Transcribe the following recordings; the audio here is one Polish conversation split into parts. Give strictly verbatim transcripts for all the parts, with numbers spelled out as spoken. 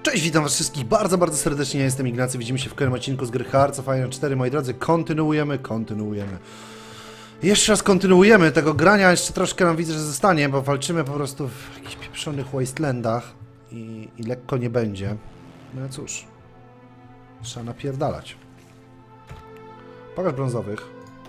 Cześć, witam was wszystkich bardzo, bardzo serdecznie, ja jestem Ignacy, widzimy się w kolejnym odcinku z gry Hearts of Iron cztery, moi drodzy, kontynuujemy, kontynuujemy. Jeszcze raz kontynuujemy tego grania, jeszcze troszkę nam widzę, że zostanie, bo walczymy po prostu w jakichś pieprzonych wastelandach i, i lekko nie będzie. No cóż, trzeba napierdalać. Pokaż brązowych.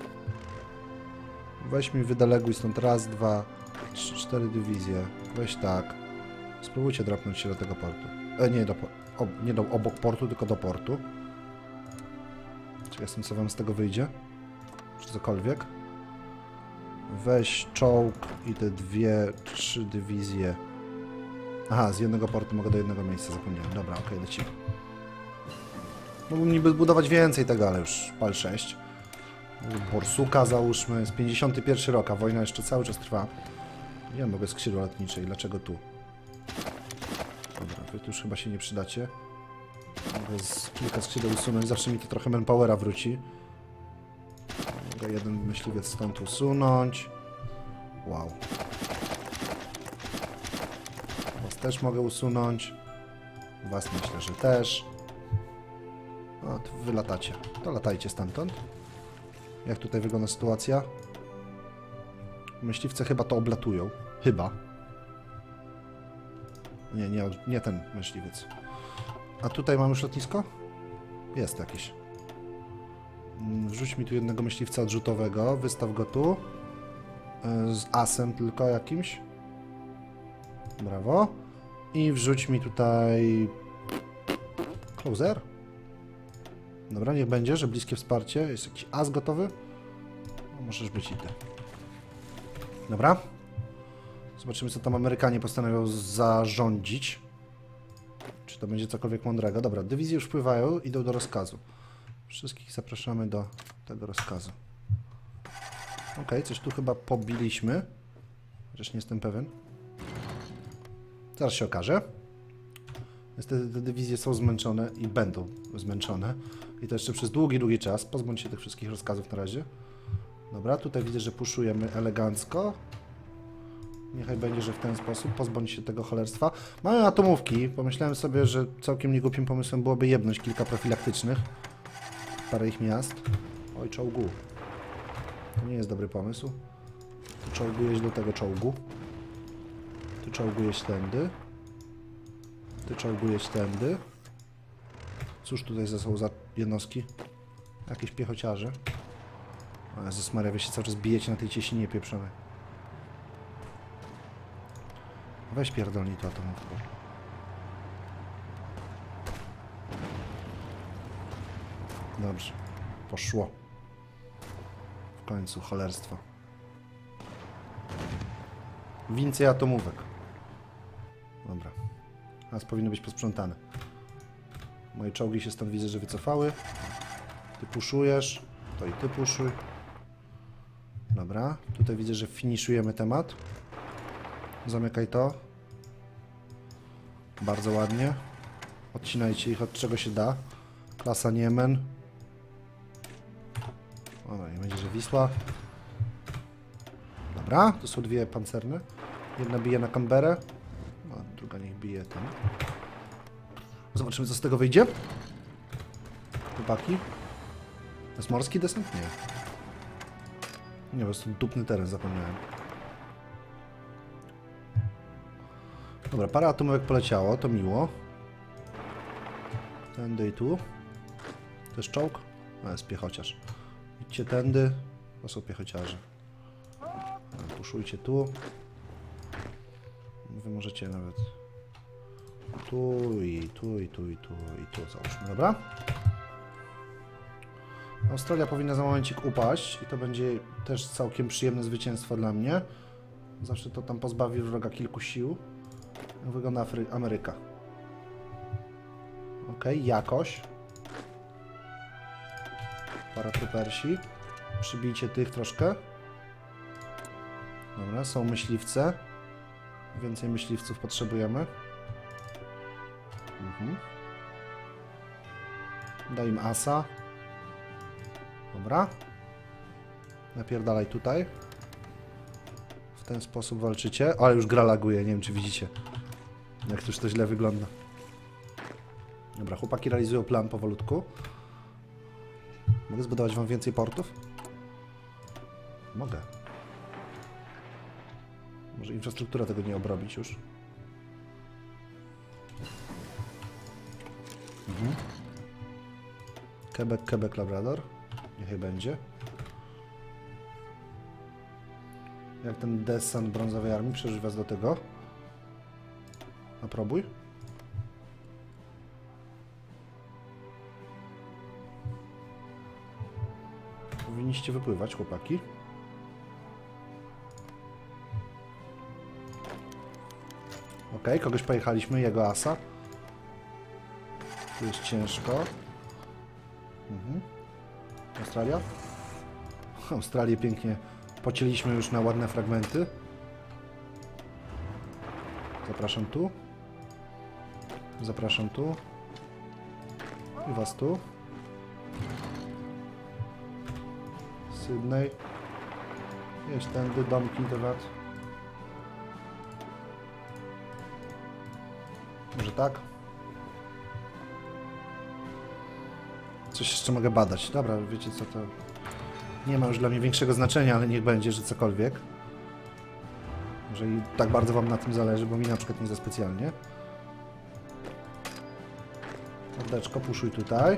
Weź mi wydeleguj stąd raz, dwa, trzy, cztery dywizje. Weź tak. Spróbujcie dropnąć się do tego portu. E, nie, do, ob, nie do, obok portu, tylko do portu. Ciekaw jestem, co wam z tego wyjdzie. Czy cokolwiek. Weź czołg i te dwie, trzy dywizje. Aha, z jednego portu mogę do jednego miejsca, zapomniałem. Dobra, okej, okay, lecimy. Mógłbym niby zbudować więcej tego, ale już pal sześć. Borsuka załóżmy. Jest pięćdziesiąty pierwszy rok, a wojna jeszcze cały czas trwa. Nie wiem, mogę skrzydła lotniczej. Dlaczego tu? Dobra, wy tu już chyba się nie przydacie. Mogę z kilka skrzydeł usunąć. Zawsze mi to trochę manpowera wróci. Mogę jeden myśliwiec stąd usunąć. Wow. Was też mogę usunąć. Was myślę, że też. O, to wy latacie. To latajcie stamtąd. Jak tutaj wygląda sytuacja? Myśliwce chyba to oblatują. Chyba. Nie, nie, nie ten myśliwiec. A tutaj mam już lotnisko? Jest jakieś. Wrzuć mi tu jednego myśliwca odrzutowego. Wystaw go tu. Z asem tylko jakimś. Brawo. I wrzuć mi tutaj... Closer? Dobra, niech będzie, że bliskie wsparcie. Jest jakiś as gotowy? No, możesz być i ty. Dobra. Zobaczymy, co tam Amerykanie postanowią zarządzić. Czy to będzie cokolwiek mądrego. Dobra, dywizje już wpływają, idą do rozkazu. Wszystkich zapraszamy do tego rozkazu. Ok, coś tu chyba pobiliśmy. Chociaż nie jestem pewien. Zaraz się okaże. Niestety te dywizje są zmęczone i będą zmęczone. I to jeszcze przez długi, długi czas. Pozbądź się tych wszystkich rozkazów na razie. Dobra, tutaj widzę, że puszujemy elegancko. Niechaj będzie, że w ten sposób. Pozbądź się tego cholerstwa. Mamy atomówki. Pomyślałem sobie, że całkiem niegłupim pomysłem byłoby jebnąć kilka profilaktycznych. Parę ich miast. Oj, czołgu. To nie jest dobry pomysł. Ty czołgujesz do tego czołgu. Ty czołgujesz tędy. Ty czołgujesz tędy. Cóż tutaj są za jednostki? Jakieś piechociarze. O Jezus Maria, wy się cały czas bijecie na tej ciesinie pieprzonej. Weź pierdolnij to atomówką. Dobrze. Poszło. W końcu cholerstwo. Więcej atomówek. Dobra. Teraz powinno być posprzątane. Moje czołgi się stąd widzę, że wycofały. Ty puszujesz. To i ty puszuj. Dobra. Tutaj widzę, że finiszujemy temat. Zamykaj to. Bardzo ładnie. Odcinajcie ich od czego się da. Klasa Niemen. O, i będzie, że Wisła. Dobra. To są dwie pancerne. Jedna bije na Canberrę. No, druga niech bije ten. Zobaczymy, co z tego wyjdzie. Chłopaki. To jest morski desant? Nie. Nie, po prostu dupny teren, zapomniałem. Dobra, parę atomówek poleciało, to miło. Tędy i tu. To jest czołg? A, jest piechociarz. Idźcie tędy. To są piechociarze. Puszujcie tu. Wy możecie nawet tu i tu i tu i tu i tu załóżmy, dobra? Australia powinna za momencik upaść i to będzie też całkiem przyjemne zwycięstwo dla mnie. Zawsze to tam pozbawi wroga kilku sił. Jak wygląda Afry Ameryka. Ok, jakoś. Paratroopersi. Przybijcie tych troszkę. Dobra, są myśliwce. Więcej myśliwców potrzebujemy. Mhm. Daj im asa. Dobra. Napierdalaj tutaj. W ten sposób walczycie. O, ale już gra laguje, nie wiem czy widzicie. Jak już to źle wygląda. Dobra, chłopaki realizują plan powolutku. Mogę zbudować wam więcej portów? Mogę. Może infrastruktura tego nie obrobić już. Mhm. Quebec, Quebec, Labrador. Niechaj będzie. Jak ten desant brązowej armii przeżyć was do tego? Apróbuj. Powinniście wypływać, chłopaki. Ok, kogoś pojechaliśmy, jego asa. Tu jest ciężko. Mhm. Australia? Australię pięknie pocięliśmy już na ładne fragmenty. Zapraszam tu. Zapraszam tu. I was tu. Sydney. Jedź tędy, domki, temat. Może tak? Coś jeszcze mogę badać. Dobra, wiecie co, to nie ma już dla mnie większego znaczenia, ale niech będzie, że cokolwiek. Jeżeli tak bardzo wam na tym zależy, bo mi na przykład nie za specjalnie. Mordeczko, puszuj tutaj.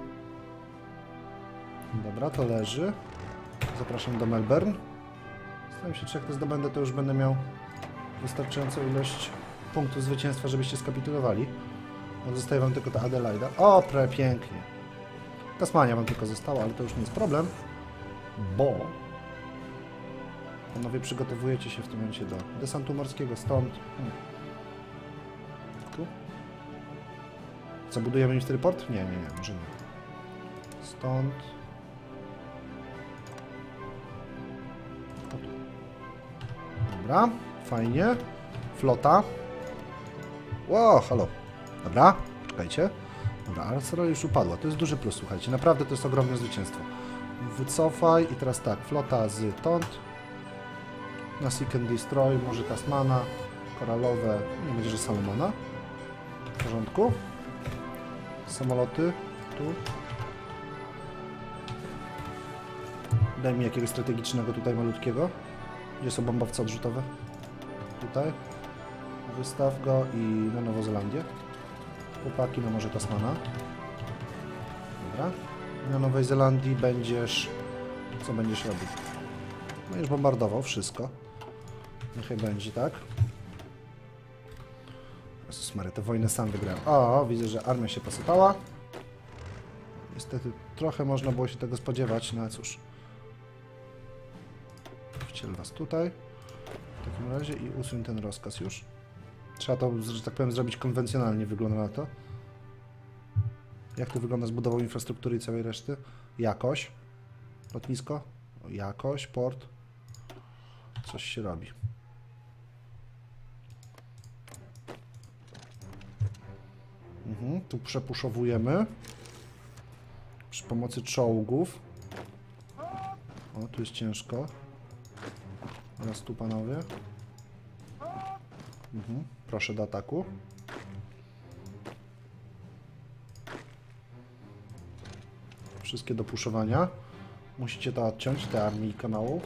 Dobra, to leży. Zapraszam do Melbourne. Zastanawiam się, czy jak to zdobędę, to już będę miał wystarczającą ilość punktów zwycięstwa, żebyście skapitulowali. Bo zostaje wam tylko ta Adelaida. O, prepięknie. Tasmania wam tylko została, ale to już nie jest problem. Bo panowie przygotowujecie się w tym momencie do desantu morskiego stąd. Hmm. Tu? Co, budujemy im wtedy port? Nie, nie, nie, może nie. Stąd. O, tu. Dobra, fajnie. Flota. Ło, halo. Dobra, czekajcie. Dobra, Arsenal już upadła. To jest duży plus, słuchajcie. Naprawdę to jest ogromne zwycięstwo. Wycofaj i teraz tak, flota z Tont. Na Seek and Destroy, może Tasmana, koralowe, nie będzie, że Salomona. W porządku. Samoloty, tu. Daj mi jakiegoś strategicznego tutaj malutkiego. Gdzie są bombowce odrzutowe? Tutaj. Wystaw go i na Nową Zelandię. Chłopaki, no może Tasmana. Dobra. Na Nowej Zelandii będziesz... Co będziesz robił? Będziesz bombardował wszystko. Niechaj będzie, tak? Jezus Maria, tę wojnę sam wygrałem. O, widzę, że armia się posypała. Niestety trochę można było się tego spodziewać, no ale cóż. Wciel was tutaj. W takim razie i usuń ten rozkaz już. Trzeba to, że tak powiem, zrobić konwencjonalnie, wygląda na to. Jak to wygląda z budową infrastruktury i całej reszty? Jakoś. Lotnisko? Jakoś. Port. Coś się robi. Mhm, tu przepuszowujemy. Przy pomocy czołgów. O, tu jest ciężko. Teraz tu, panowie. Mhm, proszę do ataku. Wszystkie do puszowania. Musicie to odciąć, te armii kanału.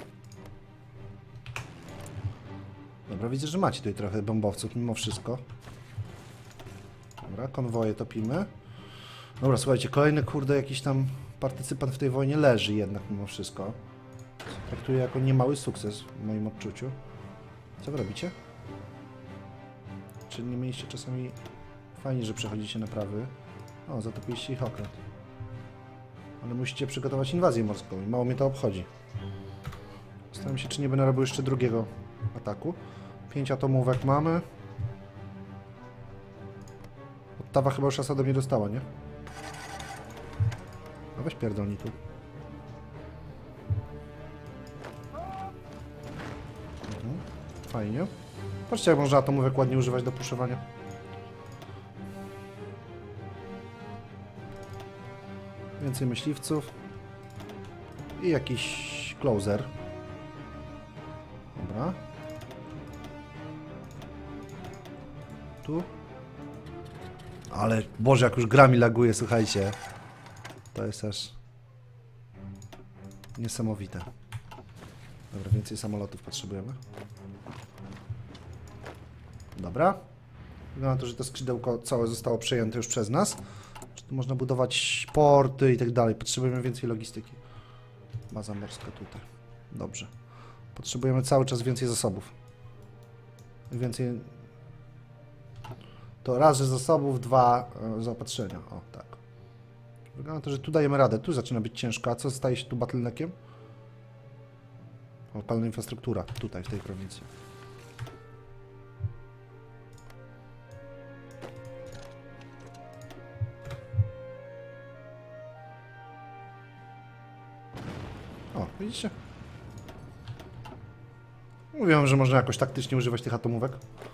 Dobra, widzę, że macie tutaj trochę bombowców mimo wszystko. Dobra, konwoje topimy. Dobra, słuchajcie, kolejny, kurde, jakiś tam partycypant w tej wojnie leży jednak mimo wszystko. Traktuję jako niemały sukces w moim odczuciu. Co wy robicie? Czy nie mieliście czasami... Fajnie, że przechodzicie naprawy. O, zatopiliście ich okręt. Ale musicie przygotować inwazję morską i mało mnie to obchodzi. Zastanawiam się, czy nie będę robił jeszcze drugiego ataku. Pięć atomówek mamy. Ottawa chyba już asa do mnie dostała, nie? No weź pierdolni tu. Mhm. Fajnie. Patrzcie, jak można atomówek ładnie używać do puszowania. Więcej myśliwców. I jakiś closer. Dobra. Tu. Ale, Boże, jak już gra mi laguje, słuchajcie. To jest aż niesamowite. Dobra, więcej samolotów potrzebujemy. Dobra. Wygląda na to, że to skrzydełko całe zostało przejęte już przez nas. Czy tu można budować porty i tak dalej. Potrzebujemy więcej logistyki. Baza morska tutaj. Dobrze. Potrzebujemy cały czas więcej zasobów. Więcej... To raz, że zasobów, dwa e, zaopatrzenia. O, tak. Wygląda na to, że tu dajemy radę. Tu zaczyna być ciężko. A co staje się tu bottleneckiem? Opalna infrastruktura. Tutaj, w tej prowincji. O, widzicie? Mówiłem, że można jakoś taktycznie używać tych atomówek.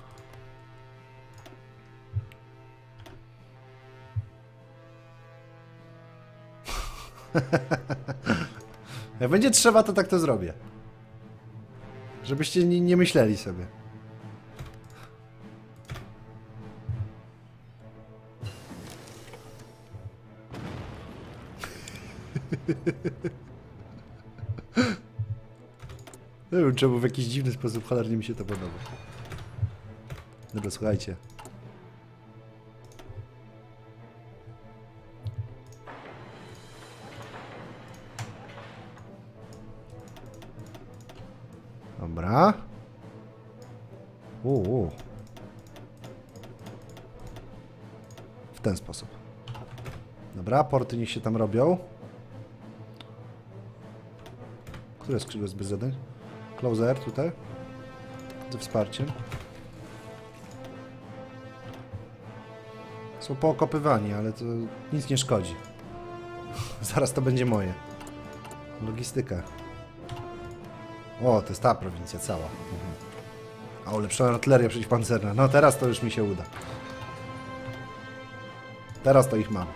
Jak będzie trzeba, to tak to zrobię. Żebyście nie, nie myśleli sobie. Nie wiem czemu, w jakiś dziwny sposób cholernie mi się to podoba. Dobra, słuchajcie. Dobra. Uuu. W ten sposób. Dobra, porty niech się tam robią. Które skrzydło jest bez zadań? Closer tutaj. Ze wsparciem. Są pookopywani, ale to nic nie szkodzi. Zaraz to będzie moje. Logistyka. O, to jest ta prowincja cała. Mhm. A ulepszona artyleria przeciwpancerna. No teraz to już mi się uda. Teraz to ich mam.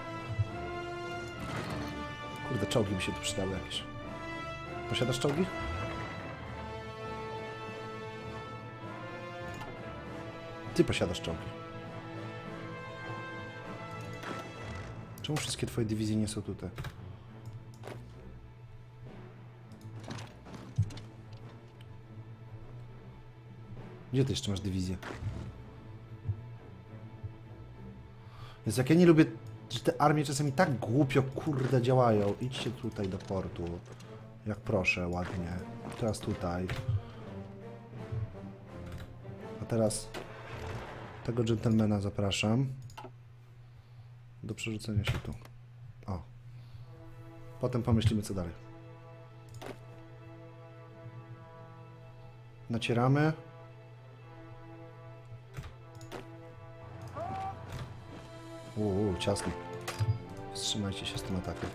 Kurde, czołgi by się tu przydały jakieś. Posiadasz czołgi? Ty posiadasz czołgi. Czemu wszystkie twoje dywizje nie są tutaj? Gdzie ty jeszcze masz dywizję? Więc jak ja nie lubię, że te armie czasami tak głupio, kurde, działają. Idźcie tutaj do portu. Jak proszę, ładnie. Teraz tutaj. A teraz tego dżentelmena zapraszam do przerzucenia się tu. O. Potem pomyślimy, co dalej. Nacieramy. Uuu, ciasno. Wstrzymajcie się z tym atakiem.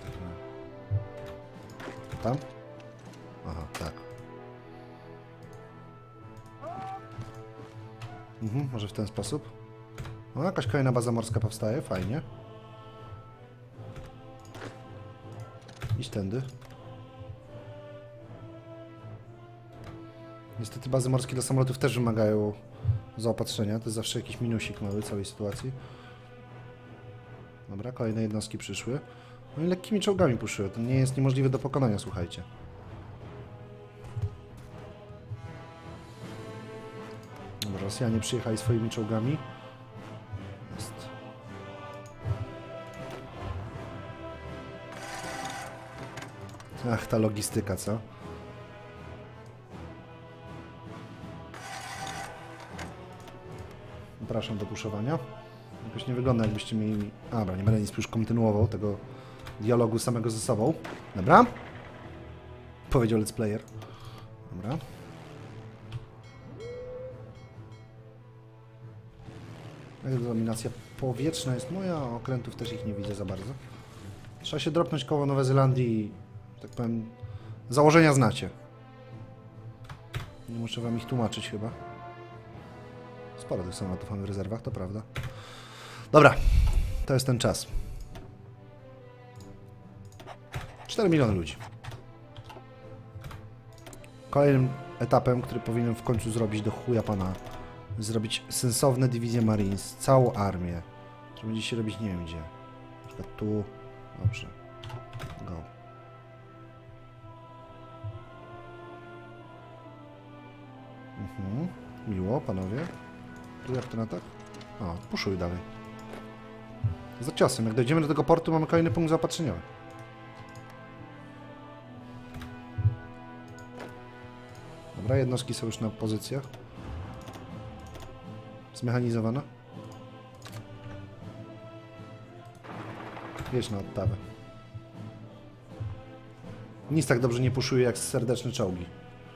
Tam? Aha, tak. Mhm, może w ten sposób. No, jakaś kolejna baza morska powstaje, fajnie. Idź tędy. Niestety bazy morskie dla samolotów też wymagają zaopatrzenia. To jest zawsze jakiś minusik mały całej sytuacji. Dobra, kolejne jednostki przyszły. No i lekkimi czołgami puszyły. To nie jest niemożliwe do pokonania, słuchajcie. Dobra, Rosjanie przyjechali swoimi czołgami. Jest. Ach, ta logistyka, co? Zapraszam do puszowania. Jakoś nie wygląda, jakbyście mieli... A, dobra, nie będę nic już kontynuował tego dialogu samego ze sobą. Dobra. Powiedział let's player. Dobra. Dominacja powietrzna jest moja, a okrętów też ich nie widzę za bardzo. Trzeba się dropnąć koło Nowej Zelandii i, tak powiem, założenia znacie. Nie muszę wam ich tłumaczyć chyba. Sporo tych samolotów mamy w rezerwach, to prawda. Dobra, to jest ten czas. cztery miliony ludzi. Kolejnym etapem, który powinienem w końcu zrobić do chuja pana, zrobić sensowne dywizje Marines, całą armię, Że będzie się robić nie wiem gdzie. Na przykład tu. Dobrze. Go. Mhm. Miło, panowie. Tu jak ten atak? O, puszuj dalej. Za ciosem. Jak dojdziemy do tego portu, mamy kolejny punkt zaopatrzeniowy. Dobra, jednostki są już na pozycjach. Zmechanizowana. Jedź na odtawę. Nic tak dobrze nie puszuje jak serdeczne czołgi.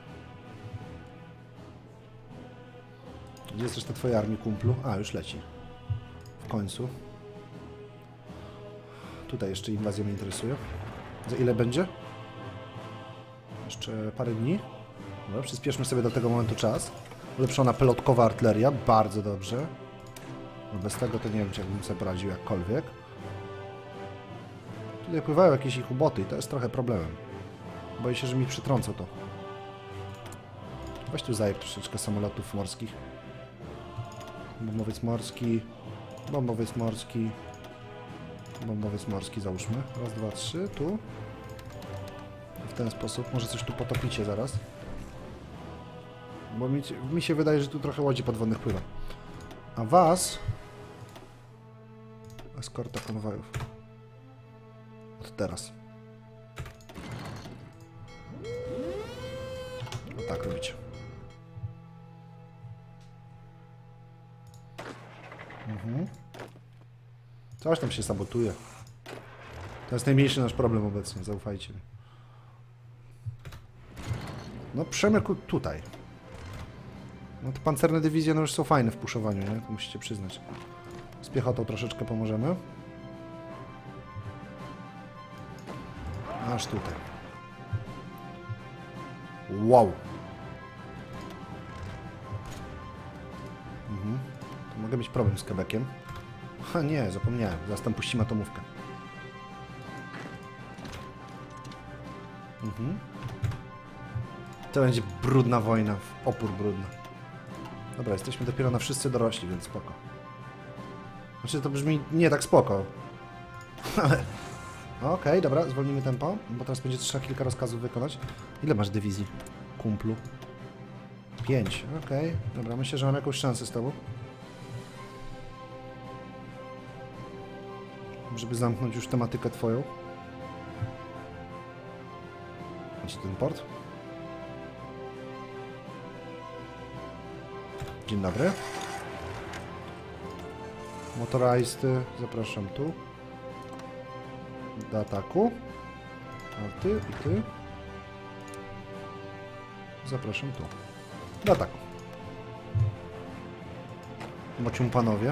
Gdzie jest reszta twojej armii, kumplu? A, już leci. W końcu. Tutaj jeszcze inwazja mnie interesuje. Za ile będzie? Jeszcze parę dni. Dobra, przyspieszmy sobie do tego momentu czas. Ulepszona pelotkowa artyleria. Bardzo dobrze. No bez tego to nie wiem, czy jakbym sobie poradził jakkolwiek. Tutaj pływają jakieś ich uboty i to jest trochę problemem. Boję się, że mi przytrącą to. Weź tu zajeb troszeczkę samolotów morskich. Bombowiec morski. Bombowiec morski. Bombowiec morski załóżmy. Raz, dwa, trzy. Tu. W ten sposób. Może coś tu potopicie zaraz. Bo mi, mi się wydaje, że tu trochę łodzi podwodnych pływa. A was... Eskorta konwojów. Od teraz. O tak robicie. Mhm. Coś tam się sabotuje. To jest najmniejszy nasz problem obecnie, zaufajcie mi. No przemyk tutaj. No to pancerne dywizje no już są fajne w puszowaniu, nie? To musicie przyznać. Z piechotą troszeczkę pomożemy. Aż tutaj. Wow. Mhm. To mogę mieć problem z Quebeciem. Ha nie, zapomniałem. Zaraz tam puścimy atomówkę. Mhm. To będzie brudna wojna, w opór brudny. Dobra, jesteśmy dopiero na wszyscy dorośli, więc spoko. Znaczy to brzmi nie tak spoko. Ale... Okej, okay, dobra, zwolnimy tempo, bo teraz będzie trzeba kilka rozkazów wykonać. Ile masz dywizji, kumplu? Pięć, okej. Okay. Dobra, myślę, że mam jakąś szansę z tobą. Żeby zamknąć już tematykę twoją. Macie ten port? Dzień dobry. Motorized, zapraszam tu. Do ataku. A ty i ty. Zapraszam tu. Do ataku. Mocium panowie.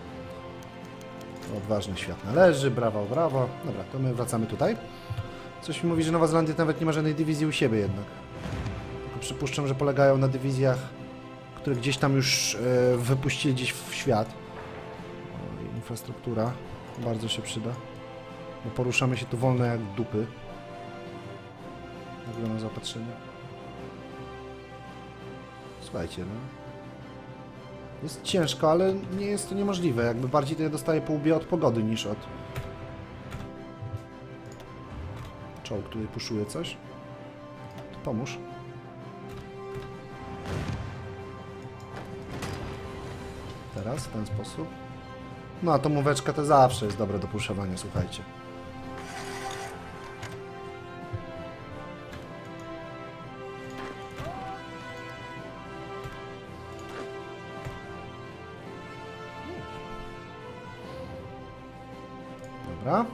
Odważny świat należy, brawo, brawo. Dobra, to my wracamy tutaj. Coś mi mówi, że Nowa Zelandia nawet nie ma żadnej dywizji u siebie jednak. Tylko przypuszczam, że polegają na dywizjach, które gdzieś tam już e, wypuścili gdzieś w świat. O, infrastruktura bardzo się przyda. Bo poruszamy się tu wolno jak dupy. Jak wygląda zaopatrzenie? Słuchajcie, no. Jest ciężko, ale nie jest to niemożliwe. Jakby bardziej to ja dostaję po łbie od pogody niż od... Czołg tutaj puszuje coś. To pomóż. Teraz w ten sposób. No, atomóweczka to zawsze jest dobre do puszowania, słuchajcie. Dobra.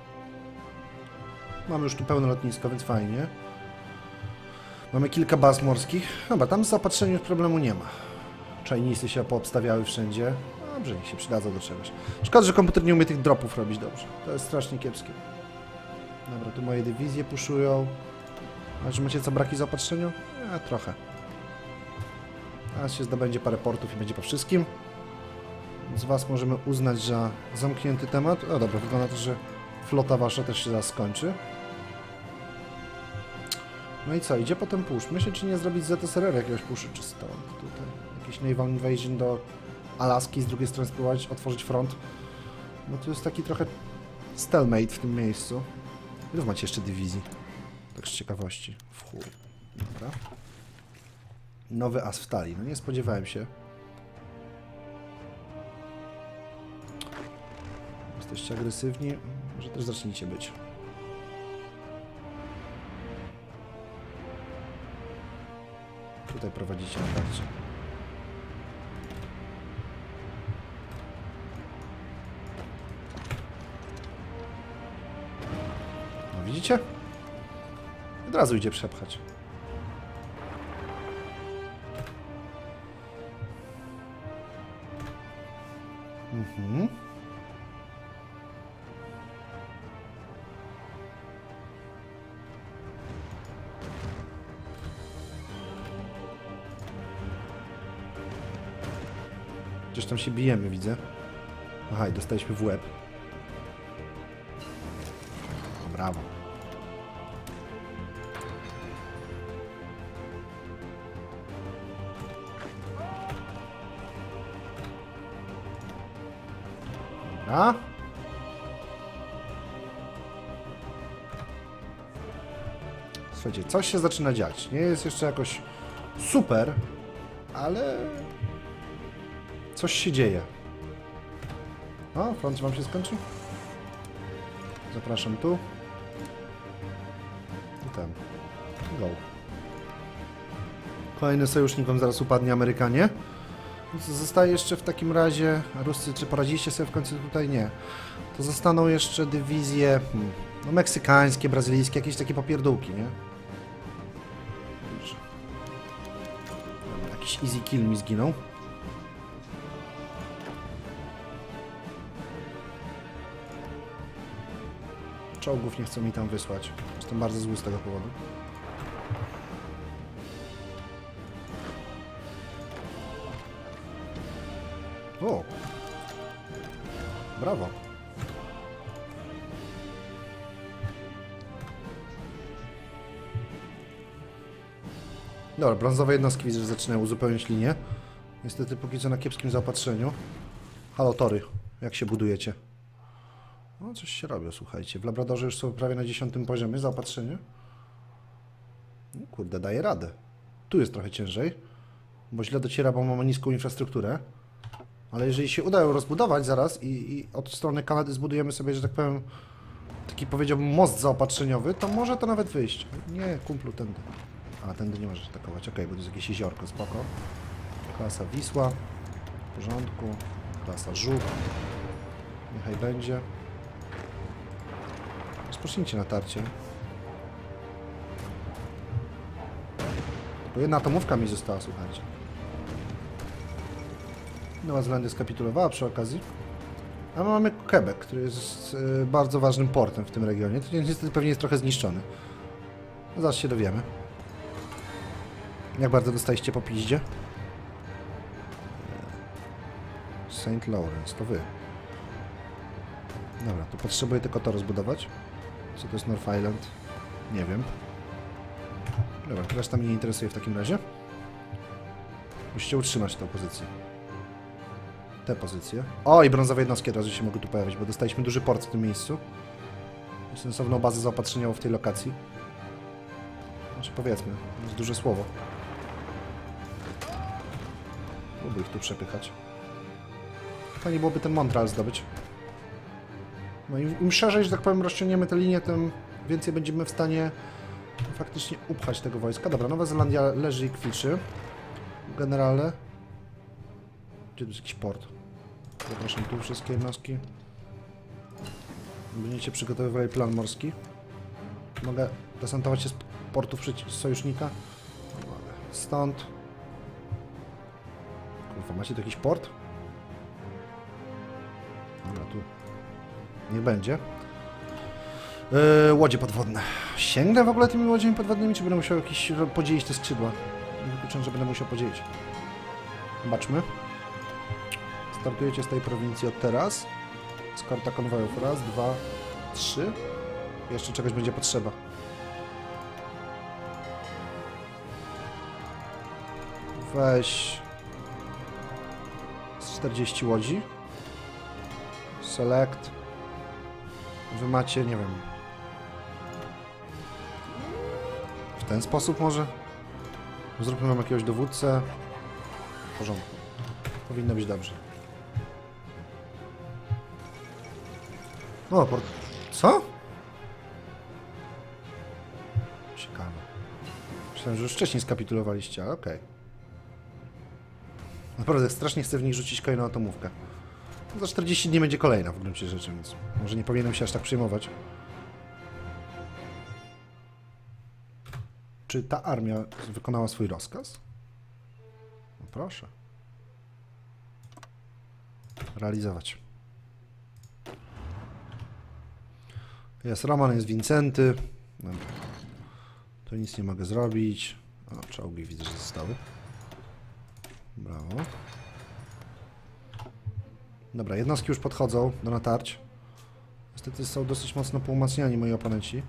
Mamy już tu pełne lotnisko, więc fajnie. Mamy kilka baz morskich. Dobra, tam z zaopatrzeniem już problemu nie ma. Czajnisy się poobstawiały wszędzie. Dobrze, niech się przydadzą do czegoś. Szkoda, że komputer nie umie tych dropów robić dobrze. To jest strasznie kiepskie. Dobra, tu moje dywizje puszują. A czy macie co, braki zaopatrzenia? Ja, trochę. Teraz się zdobędzie parę portów i będzie po wszystkim. Z was możemy uznać za zamknięty temat. O dobra, wygląda to, że flota wasza też się zaraz skończy. No i co, idzie potem push. Myślę, czy nie zrobić Z S R R jakiegoś puszu, czy stąd tutaj. Jakiś naval invasion do Alaski, z drugiej strony spróbować otworzyć front Bo tu jest taki trochę stalemate w tym miejscu. Ile macie jeszcze dywizji? Tak z ciekawości. W chuj. Dobra. Nowy as w talii. No nie spodziewałem się. Jesteście agresywni. Może też zacznijcie być. Tutaj prowadzicie natarcie. No widzicie? Od razu idzie przepchać. Mhm. Gdzieś tam się bijemy, widzę. Aha, i dostaliśmy w łeb. O, brawo. Dobra. Słuchajcie, coś się zaczyna dziać. Nie jest jeszcze jakoś super, ale coś się dzieje. O, front wam się skończy? Zapraszam tu. I tam. Go. Kolejny sojusznik wam zaraz upadnie, Amerykanie. Zostaje jeszcze w takim razie... Ruscy, czy poradziliście sobie w końcu tutaj? Nie. To zostaną jeszcze dywizje... Hmm, no meksykańskie, brazylijskie, jakieś takie popierdółki, nie? Dobrze. Jakiś easy kill mi zginął. Czołgów nie chcą mi tam wysłać. Jestem bardzo zły z tego powodu. O! Brawo! Dobra, brązowe jednostki widzę, że zaczynają uzupełniać linię. Niestety póki co na kiepskim zaopatrzeniu. Halo, tory. Jak się budujecie? No, coś się robi, słuchajcie. W Labradorze już są prawie na dziesiątym poziomie zaopatrzenie. No, kurde, daje radę. Tu jest trochę ciężej, bo źle dociera, bo mamy niską infrastrukturę. Ale jeżeli się uda ją rozbudować zaraz i, i od strony Kanady zbudujemy sobie, że tak powiem, taki powiedziałbym most zaopatrzeniowy, to może to nawet wyjść. Nie, kumplu, tędy. A, tędy nie możesz atakować. Okej, bo to jest jakieś jeziorko, spoko. Klasa Wisła. W porządku. Klasa Żuk. Niechaj będzie. Rozpocznijcie natarcie. Tylko jedna atomówka mi została, słuchajcie. Nowa Zelandia skapitulowała przy okazji. A my mamy Quebec, który jest y, bardzo ważnym portem w tym regionie. To niestety pewnie jest trochę zniszczony. No, zaraz się dowiemy. Jak bardzo dostaliście po piździe? Saint Lawrence, to wy. Dobra, to potrzebuję tylko to rozbudować. Co to jest North Island? Nie wiem. Dobra, reszta mnie nie interesuje w takim razie. Musicie utrzymać tę pozycję. Te pozycje. O, i brązowe jednostki od razu się mogą tu pojawić, bo dostaliśmy duży port w tym miejscu. I sensowną bazę zaopatrzeniową w tej lokacji. Znaczy powiedzmy, to jest duże słowo. Byłoby ich tu przepychać. Fajnie byłoby ten Montreal zdobyć. No i im szerzej, że tak powiem, rozciągniemy tę linię, tym więcej będziemy w stanie faktycznie upchać tego wojska. Dobra, Nowa Zelandia leży i kwiczy. Generale. Gdzie tu jest jakiś port? Zapraszam tu wszystkie jednostki. Będziecie przygotowywali plan morski. Mogę desantować się z portów sojusznika. Stąd. Kurwa, macie tu jakiś port? Dobra, tu niech będzie. Yy, łodzie podwodne. Sięgnę w ogóle tymi łodziami podwodnymi, czy będę musiał jakiś podzielić te skrzydła? Nie wykluczam, że będę musiał podzielić. Zobaczmy. Startujecie z tej prowincji od teraz. Eskorta konwojów. Raz, dwa, trzy. Jeszcze czegoś będzie potrzeba. Weź z czterdzieści łodzi. Select. Wy macie, nie wiem... W ten sposób może? Zróbmy nam jakiegoś dowódcę. W porządku. Powinno być dobrze. O, port... Co? Ciekawe. Myślałem, że już wcześniej skapitulowaliście, ale okej. Okay. Naprawdę strasznie chcę w nich rzucić kolejną atomówkę. Za czterdzieści dni będzie kolejna w gruncie rzeczy, więc może nie powinienem się aż tak przejmować. Czy ta armia wykonała swój rozkaz? No proszę. Realizować. Jest Roman, jest Wincenty. Dobra. To nic nie mogę zrobić. O, czołgi widzę, że zostały. Brawo. Dobra, jednostki już podchodzą do natarć. Niestety są dosyć mocno poumacniani moi oponenci.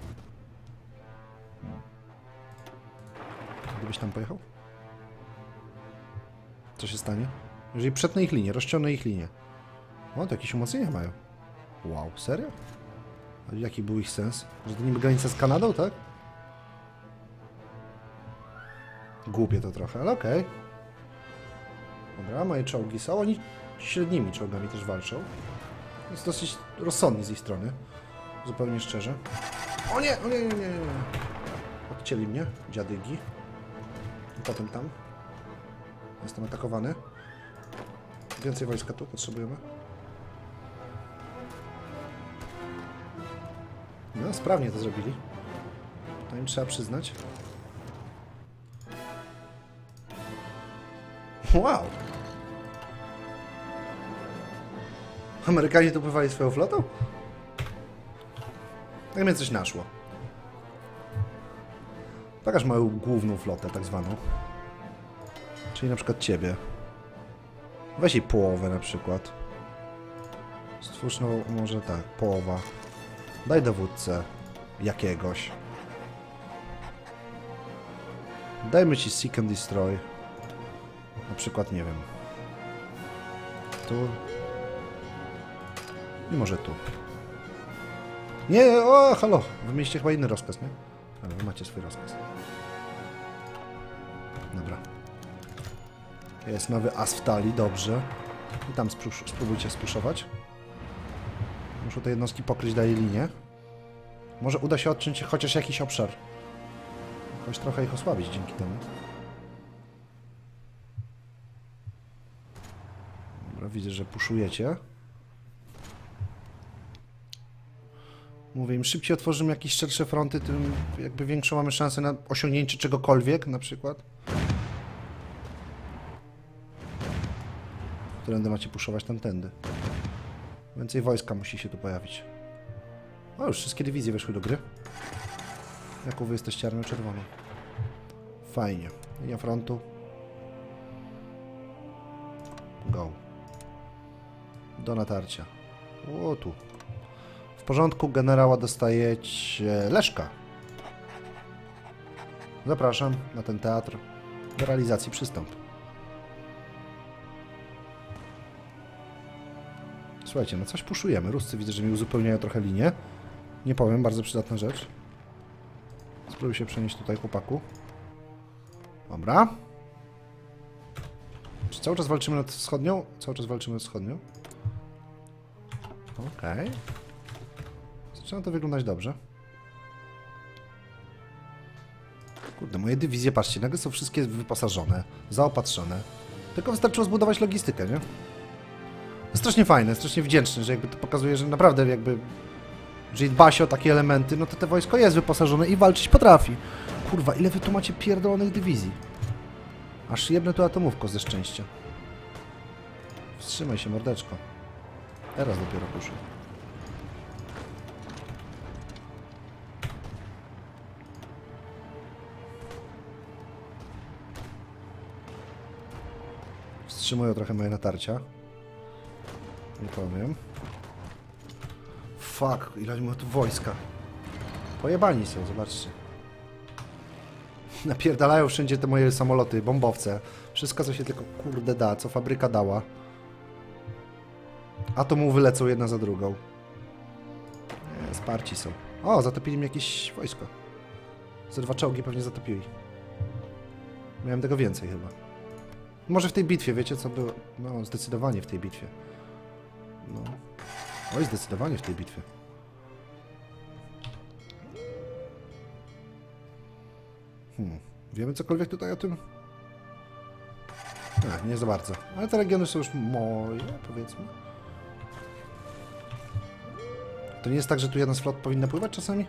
Gdybyś tam pojechał? Co się stanie? Jeżeli przetnę ich linię, rozciągnę ich linię. O, to jakieś umocnienia mają. Wow, serio? A jaki był ich sens? Że to niby granica z Kanadą, tak? Głupie to trochę, ale okej. Okay. Dobra, moje czołgi są. Oni średnimi czołgami też walczą. Jest dosyć rozsądnie z ich strony. Zupełnie szczerze. O nie, o nie, nie, nie, nie. Odcięli mnie, dziadygi. I potem tam. Jestem atakowany. Więcej wojska tu potrzebujemy. No, sprawnie to zrobili. To im trzeba przyznać. Wow! Amerykanie dopływali swoją flotą? Tak mnie coś naszło. Pokaż moją główną flotę, tak zwaną. Czyli na przykład ciebie. Weź jej połowę na przykład. Stwórz no, może tak, połowa. Daj dowódcę jakiegoś. Dajmy ci Seek and Destroy. Na przykład, nie wiem. Tu. I może tu. Nie, o, halo. Wy mieliście chyba inny rozkaz, nie? Ale wy macie swój rozkaz. Dobra. Jest nowy as w talii, dobrze. I tam spróbujcie spuszować. Muszę te jednostki pokryć dalej linię. Może uda się odciąć chociaż jakiś obszar. Jakoś trochę ich osłabić dzięki temu. Dobra, widzę, że puszujecie. Mówię, im szybciej otworzymy jakieś szersze fronty, tym jakby większą mamy szansę na osiągnięcie czegokolwiek, na przykład. Którędy macie puszować, tamtędy. Więcej wojska musi się tu pojawić. O, już wszystkie dywizje weszły do gry. Jaką wy jesteście armią czerwoną? Fajnie. Linia frontu. Go. Do natarcia. O, tu. W porządku, generała dostajecie Leszka. Zapraszam na ten teatr. Do realizacji przystąp. Słuchajcie, no coś puszujemy. Ruscy widzę, że mi uzupełniają trochę linię. Nie powiem, bardzo przydatna rzecz. Spróbuj się przenieść tutaj, chłopaku. Dobra. Czy cały czas walczymy nad wschodnią? Cały czas walczymy nad wschodnią. Okej. Okay. Zaczyna to wyglądać dobrze. Kurde, moje dywizje, patrzcie, nagle są wszystkie wyposażone, zaopatrzone. Tylko wystarczyło zbudować logistykę, nie? Strasznie fajne, strasznie wdzięczne, że jakby to pokazuje, że naprawdę jakby... Jeżeli dba się o takie elementy, no to to wojsko jest wyposażone i walczyć potrafi. Kurwa, ile wy tu macie pierdolonych dywizji? Aż jedno tu atomówko ze szczęścia. Wstrzymaj się, mordeczko. Teraz dopiero poszło. Wstrzymują trochę moje natarcia. Nie powiem. Fuck, ile ma tu wojska. Pojebani są, zobaczcie. Napierdalają wszędzie te moje samoloty, bombowce. Wszystko, co się tylko kurde da, co fabryka dała. atomu wylecą jedna za drugą. Nie, sparci są. O, zatopili mi jakieś wojsko. Ze dwa czołgi pewnie zatopili. Miałem tego więcej chyba. Może w tej bitwie, wiecie co było? No, zdecydowanie w tej bitwie. No. Oj, zdecydowanie w tej bitwie. Hmm. Wiemy cokolwiek tutaj o tym? Nie, nie za bardzo. Ale te regiony są już moje, powiedzmy. To nie jest tak, że tu jedna z flot powinna pływać czasami?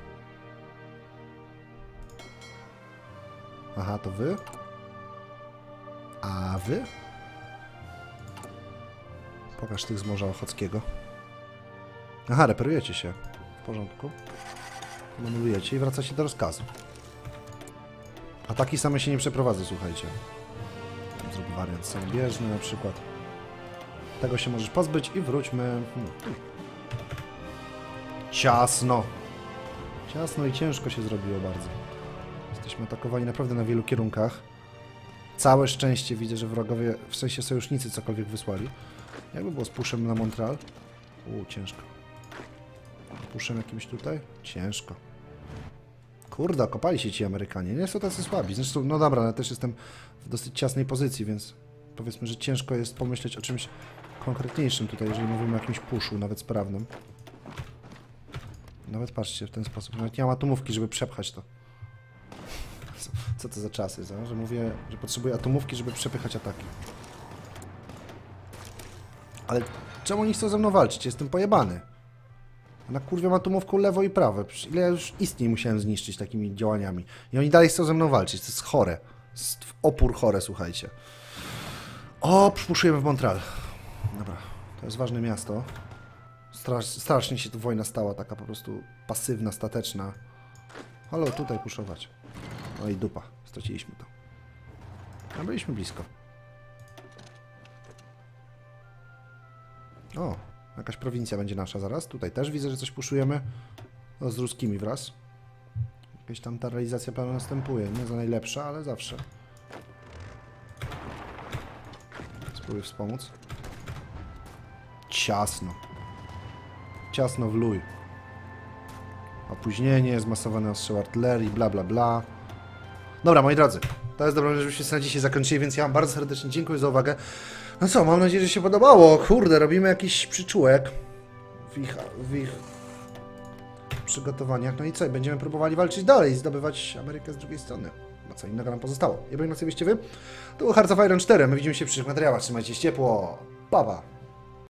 Aha, to wy? A wy? Pokaż tych z Morza Ochockiego. Aha, reperujecie się. W porządku. Manulujecie i wracacie do rozkazu. Ataki same się nie przeprowadza, słuchajcie. Zrób wariant samobieżny na przykład. Tego się możesz pozbyć i wróćmy... Hmm. Ciasno. Ciasno i ciężko się zrobiło bardzo. Jesteśmy atakowani naprawdę na wielu kierunkach. Całe szczęście widzę, że wrogowie, w sensie sojusznicy, cokolwiek wysłali. Jakby było z puszem na Montreal? Uuu, ciężko. Puszem jakimś tutaj? Ciężko. Kurde, okopali się ci Amerykanie. Nie są tacy słabi. Zresztą, no dobra, ale też jestem w dosyć ciasnej pozycji, więc powiedzmy, że ciężko jest pomyśleć o czymś konkretniejszym tutaj, jeżeli mówimy o jakimś puszu, nawet sprawnym. Nawet patrzcie w ten sposób. Nawet nie mam atomówki, żeby przepchać to. Co to za czasy, za? Że mówię, że potrzebuję atomówki, żeby przepychać ataki. Ale czemu oni chcą ze mną walczyć? Jestem pojebany. Na kurwie mam atomówką lewo i prawo. Ile ja już istnień musiałem zniszczyć takimi działaniami. I oni dalej chcą ze mną walczyć. To jest chore. To jest opór chore, słuchajcie. O, przypuszczujemy w Montreal. Dobra, to jest ważne miasto. Strasz, strasznie się tu wojna stała, taka po prostu pasywna, stateczna. Halo, tutaj puszować. No i dupa, straciliśmy to. A byliśmy blisko. O, jakaś prowincja będzie nasza zaraz. Tutaj też widzę, że coś puszujemy. No, z ruskimi wraz. Jakaś tam ta realizacja planu następuje. Nie za najlepsza, ale zawsze. Spróbuję wspomóc. Ciasno. Ciasno w luj. Opóźnienie, zmasowany ostrzał artylerii, bla bla bla. Dobra, moi drodzy, to jest dobra, żebyśmy się na dzisiaj zakończyli, więc ja wam bardzo serdecznie dziękuję za uwagę. No co, mam nadzieję, że się podobało. Kurde, robimy jakiś przyczółek w ich, w ich przygotowaniach. No i co, będziemy próbowali walczyć dalej i zdobywać Amerykę z drugiej strony. No co innego nam pozostało. Ja bym na sobie wy. To był Hearts of Iron cztery. My widzimy się w przyszłych materiałach. Trzymajcie się ciepło. Pa, pa.